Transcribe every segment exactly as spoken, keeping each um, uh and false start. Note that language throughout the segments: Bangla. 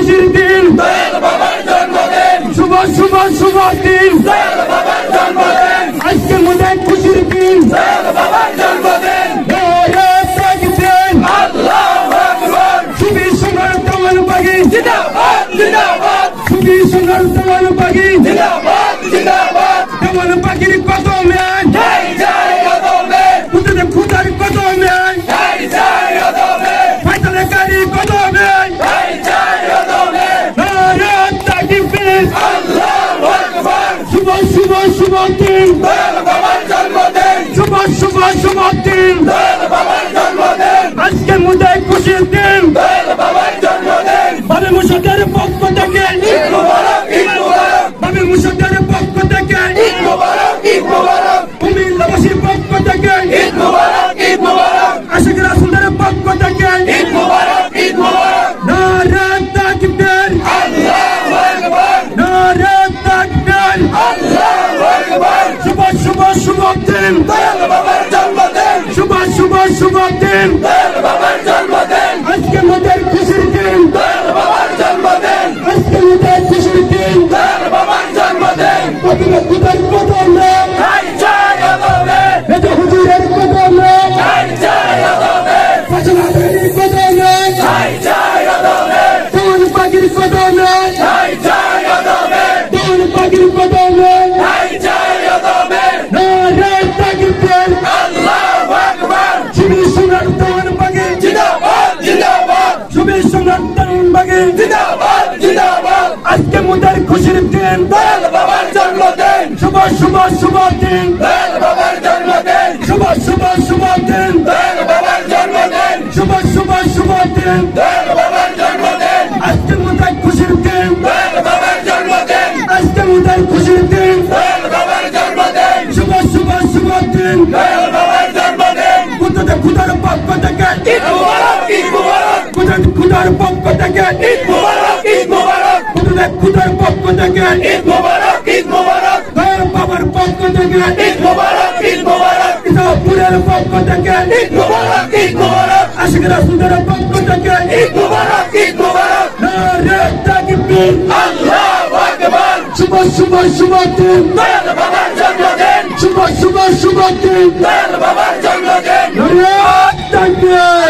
খুশির দিন, দয়াল বাবার জন্মদিন, শুভ শুভ শুভ দিন, দয়াল বাবার জন্মদিন, আজকে মোদের খুশির দিন, দয়াল বাবার জন্মদিন। নারে তাকবীর, আল্লাহু আকবার, সুবি সোনার দেওয়ান বাগি, জিন্দাবাদ জিন্দাবাদ, সুবি সোনার দেওয়ান বাগি, জিন্দাবাদ জিন্দাবাদ, দেওয়ান বাগির কদমে, জয় জয় আদমে, খুদার খুদার কদমে, জয় জয় আদমে, ফায়সালাকারী কদমে, জয় জয় আদমে। নারে তাকবীর, আল্লাহু আকবার, শুভ শুভ শুভ দিন, দয়াল বাবার জন্মদিন, শুভ শুভ শুভ দিন, দয়াল বাবার জন্মদিন, আজকে মোদের খুশির দিন, দয়াল বাবার জন্মদিন। বাবে মুর্শিদের পক্ষ থেকে, ঈদ মুবারক ঈদ মুবারক, বাবে মুর্শিদের পক্ষ থেকে, ঈদ মুবারক ঈদ মুবারক, কুমিল্লাবাসীর পক্ষ থেকে, ঈদ মুবারক ঈদ মুবারক, আশিক রাসূলের পক্ষ থেকে, ঈদ মুবারক ঈদ মুবারক। নারে তাকবীর, আল্লাহু আকবার, নারে তাকবীর, আল্লাহু আকবার, শুভ শুভ শুভ দিন, দয়াল বাবার জন্মদিন, শুভ শুভ শুভ দিন, দয়াল বাবার জন্মদিন, আজকে মোদের খুশির দিন, দয়াল বাবার জন্মদিন, আজকে মোদের খুশির দিন, দয়াল বাবার জন্মদিন। প্রতিটা খুদার কদমে, জয় জয় আদমে, এটা হুজুরের কদমে, জয় জয় আদমে, ফায়সালাকারী কদমে, জয় জয় আদমে, দেওয়ান বাগির কদমে, জয় জয় আদমে, দেওয়ান বাগির কদমে, জয় জয় আদমে। নারে তাকবীর, আল্লাহু আকবার, সুবি সোনার দেওয়ান বাগি, জিন্দাবাদ জিন্দাবাদ, সুবি সোনার দেওয়ান বাগি, জিন্দাবাদ জিন্দাবাদ, আজকে মোদের খুশির দিন, দয়াল বাবার জন্মদিন, শুভ শুভ শুভ দিন, দয়াল বাবার জন্মদিন, শুভ শুভ শুভ দিন, দয়াল বাবার জন্মদিন, শুভ শুভ শুভ দিন, দয়াল বাবার জন্মদিন, আজকে মোদের খুশির দিন, দয়াল বাবার জন্মদিন, আজকে মোদের খুশির দিন, দয়াল বাবার জন্মদিন, শুভ শুভ শুভ দিন, দয়াল বাবার জন্মদিন। খুদার খুদার পক্ষ থেকে, ঈদ মুবারক ঈদ মুবারক, খুদার খুদার পক্ষ থেকে, ঈদ মুবারক ঈদ মুবারক, খুদার খুদার পক্ষ থেকে, ঈদ মুবারক ঈদ মুবারক, দয়াল বাবার পক্ষ থেকে, ঈদ মুবারক ঈদ মুবারক, ইসাপুরের পক্ষ থেকে, ঈদ মুবারক ঈদ মুবারক, আশিক রাসূলের পক্ষ থেকে, ঈদ মুবারক ঈদ মুবারক। নারে তাকবীর, আল্লাহু আকবার, শুভ শুভ শুভ দিন, দয়াল বাবার জন্মদিন, শুভ শুভ শুভ দিন, দয়াল বাবার জন্মদিন। নারে তাকবীর।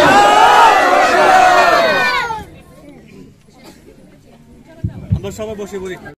আমরা সবাই বসে পড়ি।